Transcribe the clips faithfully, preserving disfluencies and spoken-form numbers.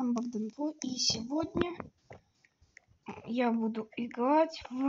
вами Богдан Про, и сегодня я буду играть в...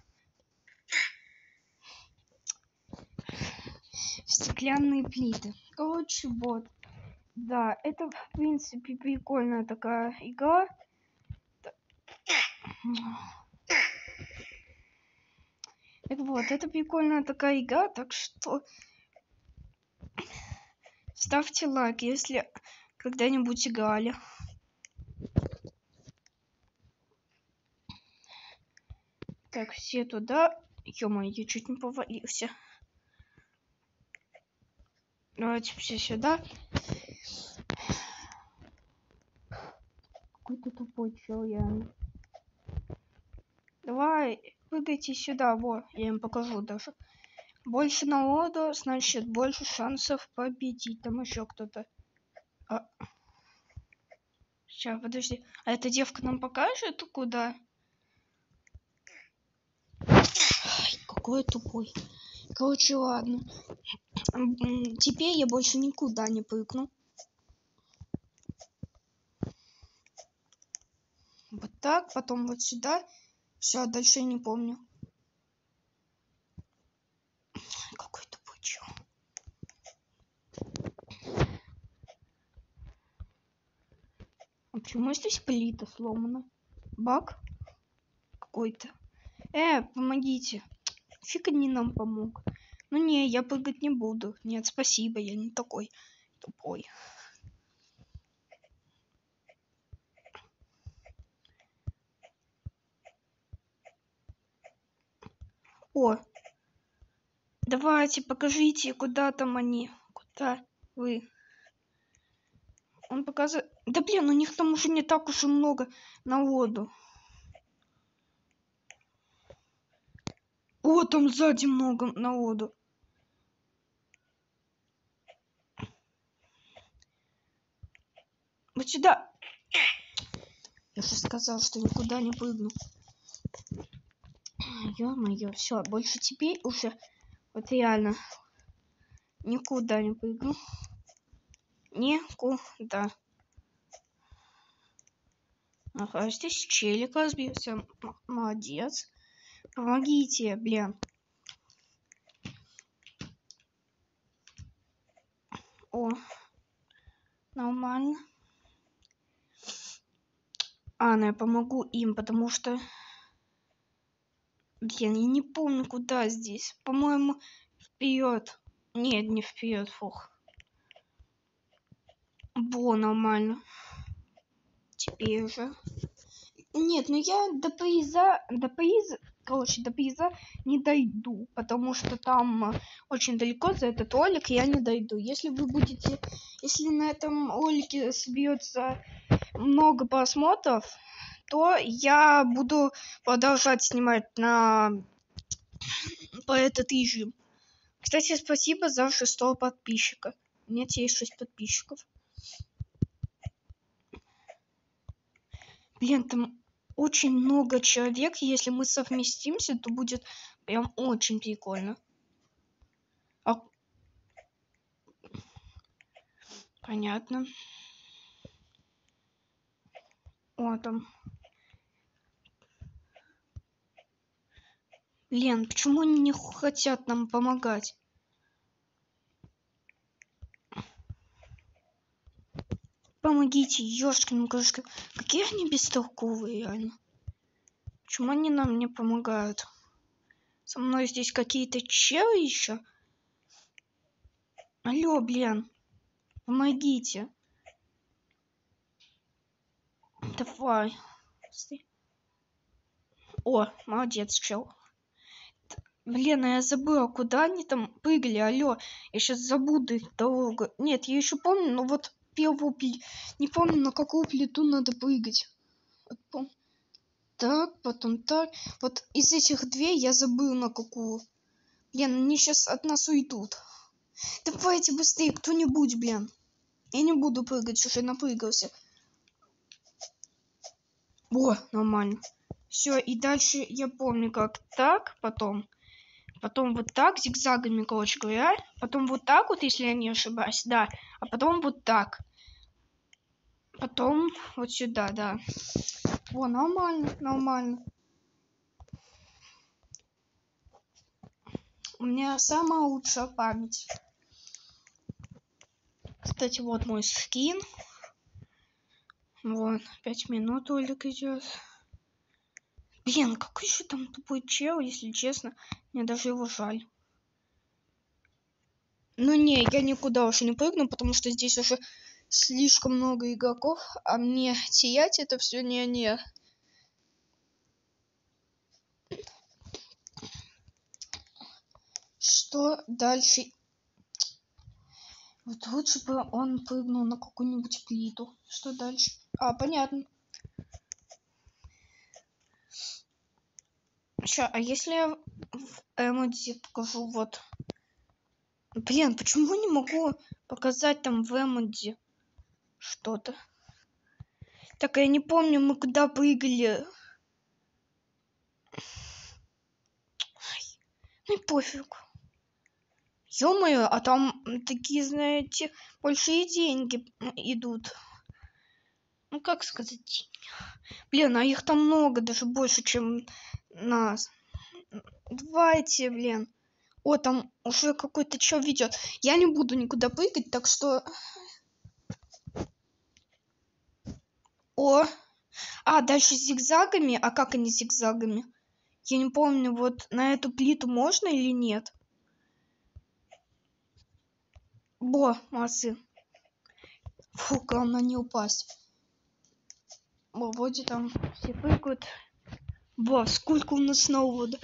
в стеклянные плиты. Короче, вот. Да, это в принципе прикольная такая игра. Это вот, это прикольная такая игра, так что ставьте лайк, если когда-нибудь играли. Так, все туда. Ё-моё, я чуть не повалился. Давайте все сюда. Какой-то тупой чел, я. Давай, прыгайте сюда, вот, я им покажу даже. Больше народу, значит, больше шансов победить. Там еще кто-то. А... Сейчас, подожди. А эта девка нам покажет, куда? Ай, какой тупой. Короче, ладно. Теперь я больше никуда не прыгну. Вот так, потом вот сюда. Все, дальше я не помню. Какой тупой чел. А почему здесь плита сломана? Баг какой-то. Э, помогите. Фиг не нам помог. Ну не, я прыгать не буду. Нет, спасибо, я не такой тупой. О, давайте, покажите, куда там они. Куда вы? Он показывает... Да блин, у них там уже не так уж и много народу. О, там сзади много народу. Вот сюда. Я же сказал, что никуда не прыгну. Ё-моё, все, больше теперь уже вот реально никуда не прыгну. Никуда. Ага, здесь челик разбился. Молодец. Помогите, блин. О, нормально. А, ну я помогу им, потому что... Блин, я не помню, куда здесь. По-моему, вперед. Нет, не вперед, фух. Во, нормально. Теперь уже. Нет, ну я до приза, до приза, короче, до приза не дойду, потому что там очень далеко за этот ролик я не дойду. Если вы будете, если на этом ролике собьется много просмотров, то я буду продолжать снимать на по этот режим. Кстати, спасибо за шестого подписчика. У меня есть шесть подписчиков. Блин, там очень много человек. Если мы совместимся, то будет прям очень прикольно. А... Понятно. О, там. Лен, почему они не хотят нам помогать? Помогите, ёшкин кошка. Какие они бестолковые, реально. Почему они нам не помогают? Со мной здесь какие-то челы еще. Алло, блин. Помогите. Давай. О, молодец, чел. Блин, я забыла, куда они там прыгали. Алло, я сейчас забуду их дорогу. Нет, я еще помню, но вот первую плиту... Не помню, на какую плиту надо прыгать. Вот, пом... Так, потом так. Вот из этих две я забыл, на какую. Блин, они сейчас от нас уйдут. Давайте быстрее, кто-нибудь, блин. Я не буду прыгать, уже напрыгался. О, нормально. Все, и дальше я помню, как так, потом... Потом вот так, зигзагами, короче говоря. Потом вот так вот, если я не ошибаюсь, да. А потом вот так. Потом вот сюда, да. О, нормально, нормально. У меня самая лучшая память. Кстати, вот мой скин. Вот, пять минут Олег идет. Блин, какой же там тупой чел, если честно. Мне даже его жаль. Ну не, я никуда уже не прыгну, потому что здесь уже слишком много игроков, а мне сиять это все не-не. Что дальше? Вот лучше бы он прыгнул на какую-нибудь плиту. Что дальше? А, понятно. Ща, а если я в эмодзи покажу вот... Блин, почему не могу показать там в эмодзи что-то? Так, я не помню, мы куда прыгали. Ну и пофиг. Ё-моё, а там такие, знаете, большие деньги идут. Ну, как сказать? Блин, а их там много, даже больше, чем нас. Давайте, блин. О, там уже какой-то чел ведет. Я не буду никуда прыгать, так что... О! А, дальше зигзагами? А как они зигзагами? Я не помню, вот на эту плиту можно или нет? Бо, молодцы. Фу, главное не упасть. О, вроде там все прыгают. Во, сколько у нас сноуборда.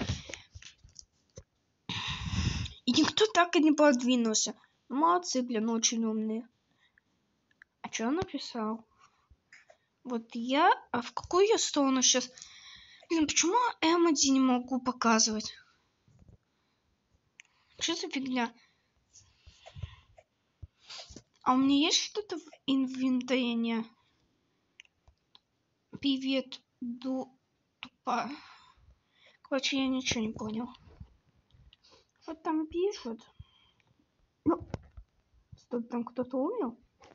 И никто так и не продвинулся. Молодцы, блин, очень умные. А что он написал? Вот я... А в какую я сторону сейчас? Блин, почему эмодзи не могу показывать? Что за фигня? А у меня есть что-то в инвентаре? Не. Привет, ду... тупа. Короче, я ничего не понял. Что там пишут? Ну, что там кто-то умер?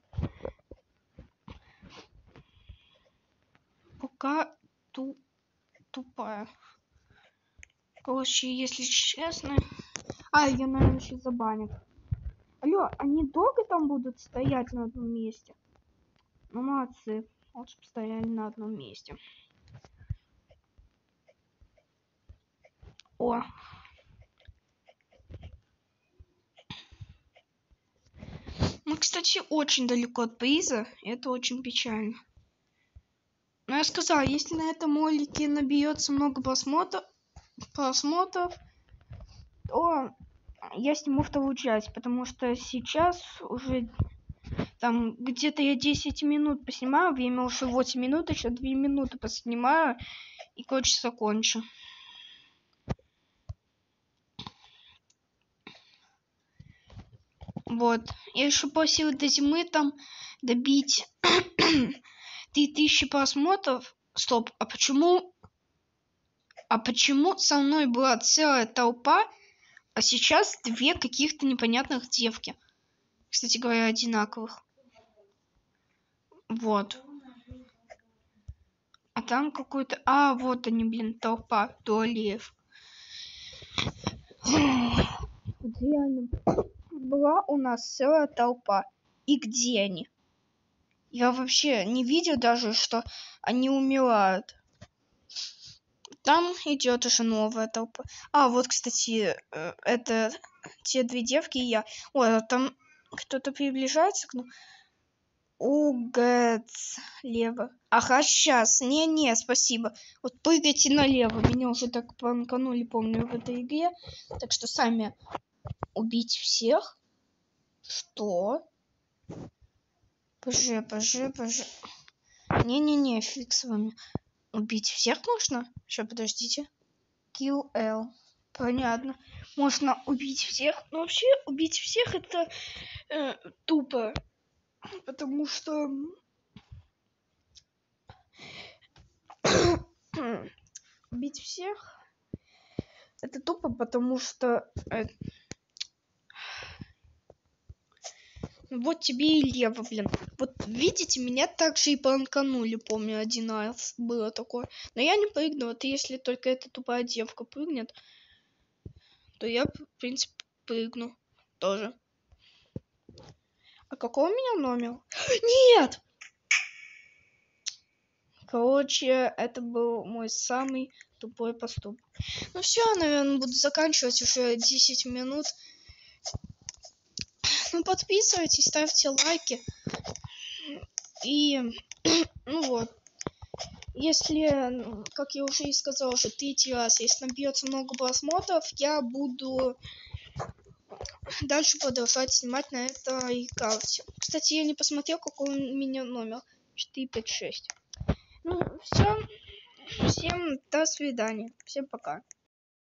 Пока ту... тупая. Короче, если честно... А, я, наверное, еще забанят. Алло, они долго там будут стоять на одном месте? Ну, молодцы. Лучше бы стояли на одном месте. О. Мы, кстати, очень далеко от приза. Это очень печально. Но я сказала, если на этом ролике набьется много просмотров, просмотров, то я сниму вторую часть, потому что сейчас уже там где-то я десять минут поснимаю, время уже восемь минут, еще две минуты поснимаю и, короче, закончу. Вот. Я еще просил до зимы там добить три тысячи просмотров. Стоп, а почему... А почему со мной была целая толпа, а сейчас две каких-то непонятных девки? Кстати говоря, одинаковых. Вот. А там какой-то... А, вот они, блин, толпа туалеев. Реально. Была у нас целая толпа. И где они? Я вообще не видел даже, что они умирают. Там идет уже новая толпа. А, вот, кстати, это те две девки и я. Ой, а там кто-то приближается к нам. Угэц, лево. Ага, сейчас. Не-не, спасибо. Вот прыгайте налево. Меня уже так пранканули, помню, в этой игре. Так что сами убить всех. Что? Поже, поже, поже. Не-не-не, фиг с вами. Убить всех можно? Сейчас, подождите. Kill L. Понятно. Можно убить всех. Но вообще убить всех это э, тупо. Потому что... убить всех это тупо, потому что... Э, Вот тебе и лево, блин. Вот видите, меня также и планканули, помню, один раз было такое. Но я не прыгну. Вот если только эта тупая девка прыгнет, то я, в принципе, прыгну тоже. А какой у меня номер? Нет! Короче, это был мой самый тупой поступок. Ну все, наверное, буду заканчивать уже десять минут. Ну, подписывайтесь, ставьте лайки. И, ну вот. Если, как я уже и сказал, уже третий раз, если набьется много просмотров, я буду дальше продолжать снимать на этой карте. Кстати, я не посмотрел, какой у меня номер. четыре пять шесть. Ну, все. Всем до свидания. Всем пока.